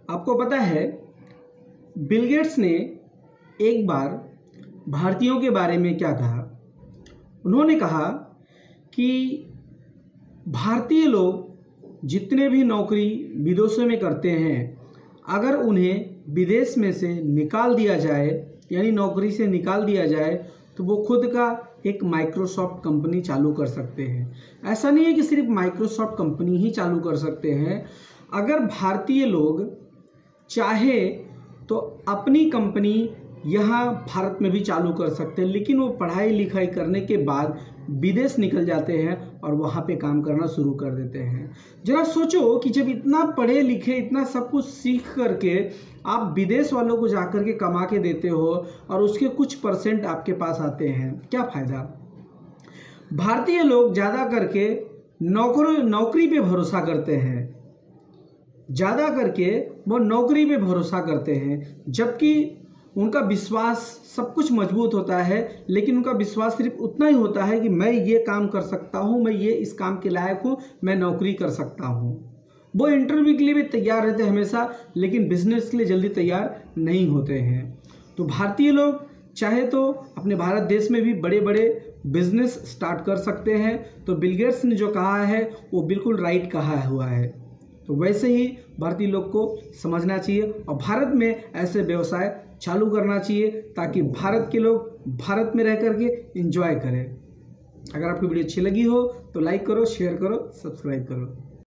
आपको पता है बिल गेट्स ने एक बार भारतीयों के बारे में क्या कहा। उन्होंने कहा कि भारतीय लोग जितने भी नौकरी विदेशों में करते हैं, अगर उन्हें विदेश में से निकाल दिया जाए, यानी नौकरी से निकाल दिया जाए, तो वो खुद का एक माइक्रोसॉफ्ट कंपनी चालू कर सकते हैं। ऐसा नहीं है कि सिर्फ माइक्रोसॉफ्ट कंपनी ही चालू कर सकते हैं। अगर भारतीय लोग चाहे तो अपनी कंपनी यहाँ भारत में भी चालू कर सकते हैं, लेकिन वो पढ़ाई लिखाई करने के बाद विदेश निकल जाते हैं और वहाँ पे काम करना शुरू कर देते हैं। जरा सोचो कि जब इतना पढ़े लिखे, इतना सब कुछ सीख करके आप विदेश वालों को जाकर के कमा के देते हो और उसके कुछ परसेंट आपके पास आते हैं, क्या फ़ायदा। भारतीय लोग ज़्यादा करके नौकरी पे भरोसा करते हैं, ज़्यादा करके वो नौकरी पे भरोसा करते हैं, जबकि उनका विश्वास सब कुछ मजबूत होता है, लेकिन उनका विश्वास सिर्फ उतना ही होता है कि मैं ये काम कर सकता हूँ, मैं ये इस काम के लायक हूँ, मैं नौकरी कर सकता हूँ। वो इंटरव्यू के लिए भी तैयार रहते हैं हमेशा, लेकिन बिजनेस के लिए जल्दी तैयार नहीं होते हैं। तो भारतीय लोग चाहे तो अपने भारत देश में भी बड़े बड़े बिजनेस स्टार्ट कर सकते हैं। तो बिल गेट्स ने जो कहा है वो बिल्कुल राइट कहा हुआ है। तो वैसे ही भारतीय लोग को समझना चाहिए और भारत में ऐसे व्यवसाय चालू करना चाहिए, ताकि भारत के लोग भारत में रह करके एंजॉय करें। अगर आपको वीडियो अच्छी लगी हो तो लाइक करो, शेयर करो, सब्सक्राइब करो।